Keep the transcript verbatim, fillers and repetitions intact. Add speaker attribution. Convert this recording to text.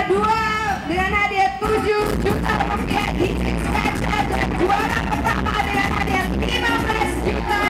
Speaker 1: kedua dengan hadiah tujuh juta rupiah di Katsu, dan juara pertama dengan hadiah lima belas juta